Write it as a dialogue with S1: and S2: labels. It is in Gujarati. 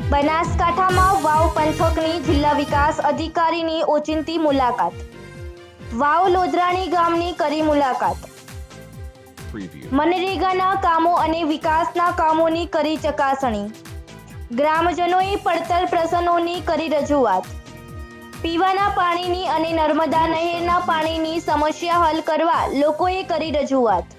S1: બનાસકાંઠામાં વાવ પંથકની જિલ્લા વિકાસ અધિકારીની ઓચિંતી મુલાકાત। વાવ લોધરાણી ગામની કરી મુલાકાત। મનરેગાના કામો અને વિકાસના કામોની કરી ચકાસણી। ગ્રામજનોએ પડતર પ્રશ્નોની કરી રજૂઆત। પીવાના પાણીની અને નર્મદા નહેરના પાણીની સમસ્યા હલ કરવા લોકોએ કરી રજૂઆત।